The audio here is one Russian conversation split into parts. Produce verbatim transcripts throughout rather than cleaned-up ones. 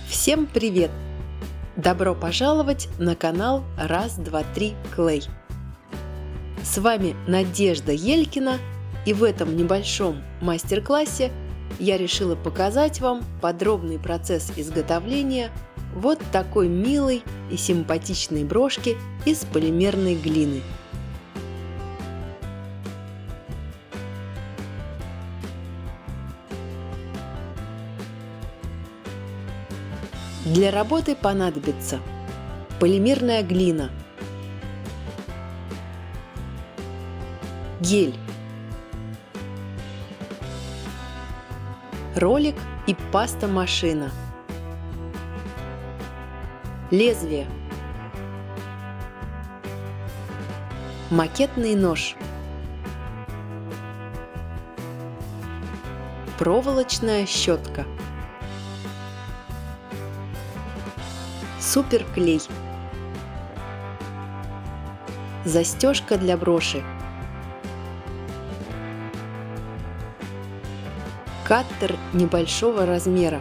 Всем привет! Добро пожаловать на канал раз два три клей. С вами Надежда Елькина, и в этом небольшом мастер-классе я решила показать вам подробный процесс изготовления вот такой милой и симпатичной брошки из полимерной глины. Для работы понадобится полимерная глина, гель, ролик и паста-машина, лезвие, макетный нож, проволочная щетка, суперклей, застежка для броши, каттер небольшого размера,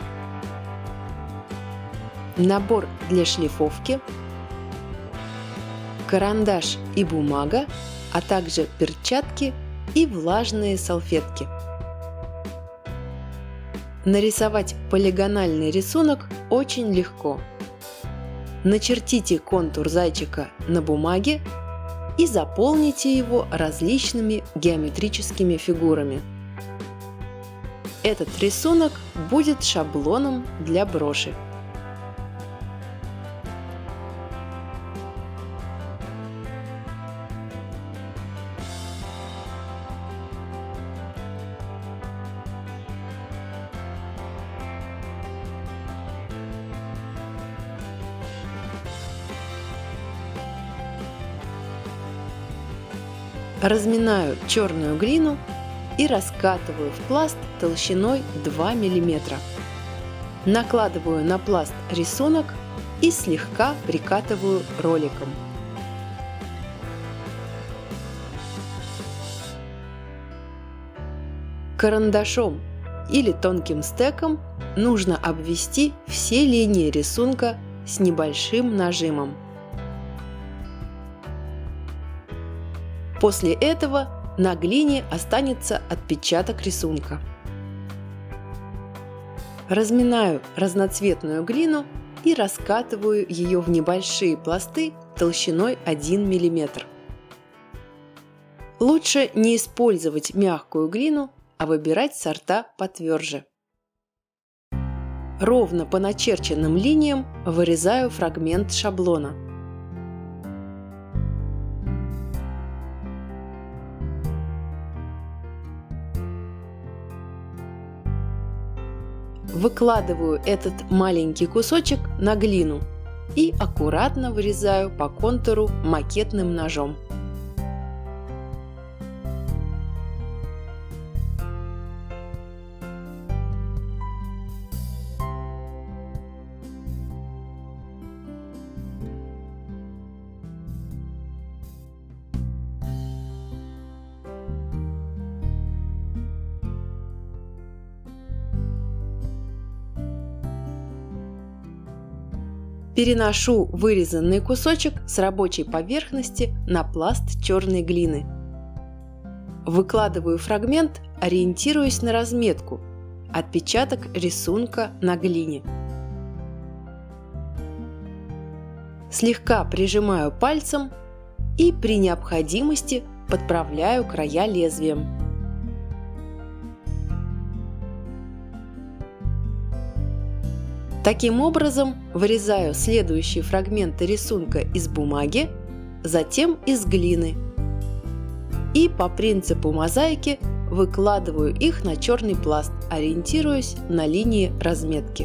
набор для шлифовки, карандаш и бумага, а также перчатки и влажные салфетки. Нарисовать полигональный рисунок очень легко. Начертите контур зайчика на бумаге и заполните его различными геометрическими фигурами. Этот рисунок будет шаблоном для броши. Разминаю черную глину и раскатываю в пласт толщиной два миллиметра. Накладываю на пласт рисунок и слегка прикатываю роликом. Карандашом или тонким стеком нужно обвести все линии рисунка с небольшим нажимом. После этого на глине останется отпечаток рисунка. Разминаю разноцветную глину и раскатываю ее в небольшие пласты толщиной один миллиметр. Лучше не использовать мягкую глину, а выбирать сорта потверже. Ровно по начерченным линиям вырезаю фрагмент шаблона. Выкладываю этот маленький кусочек на глину и аккуратно вырезаю по контуру макетным ножом. Переношу вырезанный кусочек с рабочей поверхности на пласт черной глины. Выкладываю фрагмент, ориентируясь на разметку, отпечаток рисунка на глине. Слегка прижимаю пальцем и при необходимости подправляю края лезвием. Таким образом, вырезаю следующие фрагменты рисунка из бумаги, затем из глины. И по принципу мозаики выкладываю их на черный пласт, ориентируясь на линии разметки.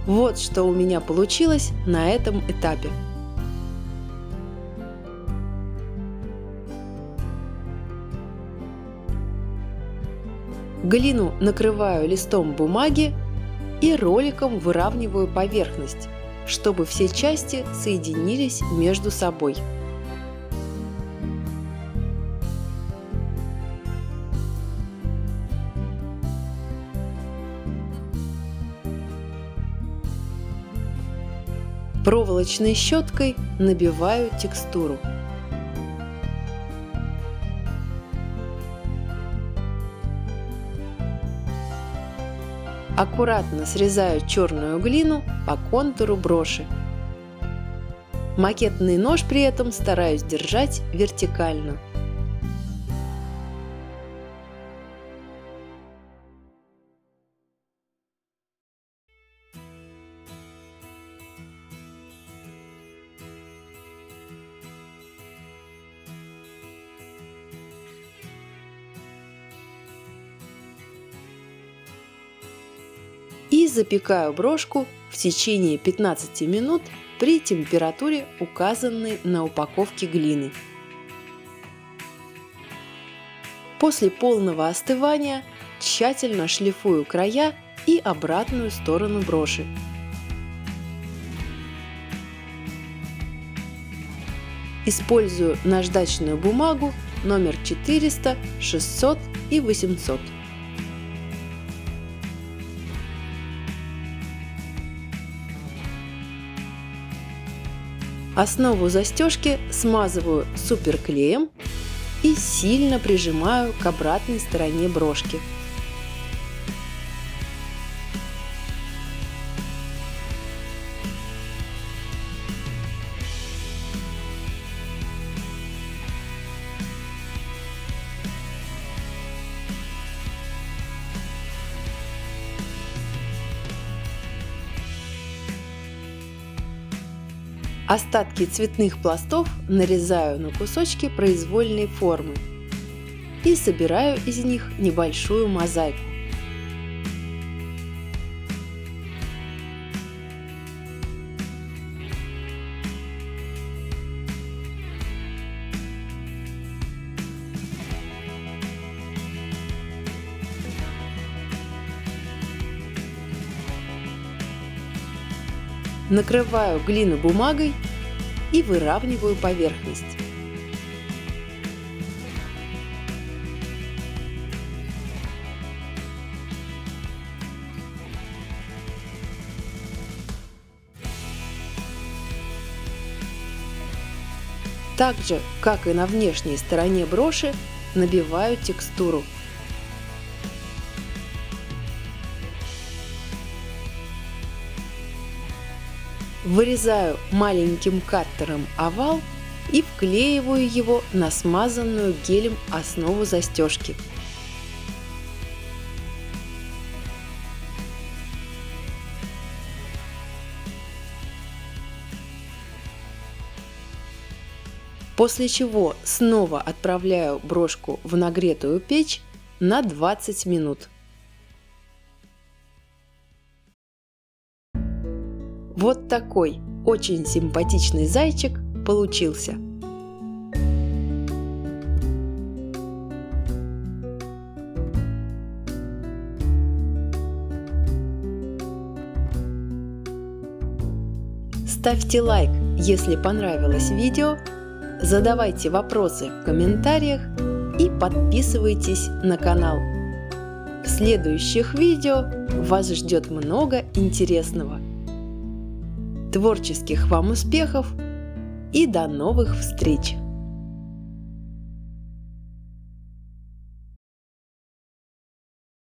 Вот что у меня получилось на этом этапе. Глину накрываю листом бумаги и роликом выравниваю поверхность, чтобы все части соединились между собой. Проволочной щеткой набиваю текстуру. Аккуратно срезаю черную глину по контуру броши. Макетный нож при этом стараюсь держать вертикально. И запекаю брошку в течение пятнадцати минут при температуре, указанной на упаковке глины. После полного остывания тщательно шлифую края и обратную сторону броши. Использую наждачную бумагу номер четыреста, шестьсот и восемьсот. Основу застежки смазываю суперклеем и сильно прижимаю к обратной стороне брошки. Остатки цветных пластов нарезаю на кусочки произвольной формы и собираю из них небольшую мозаику. Накрываю глину бумагой и выравниваю поверхность. Так же, как и на внешней стороне броши, набиваю текстуру. Вырезаю маленьким каттером овал и вклеиваю его на смазанную гелем основу застежки. После чего снова отправляю брошку в нагретую печь на двадцать минут. Вот такой очень симпатичный зайчик получился. Ставьте лайк, если понравилось видео, задавайте вопросы в комментариях и подписывайтесь на канал. В следующих видео вас ждет много интересного. Творческих вам успехов и до новых встреч!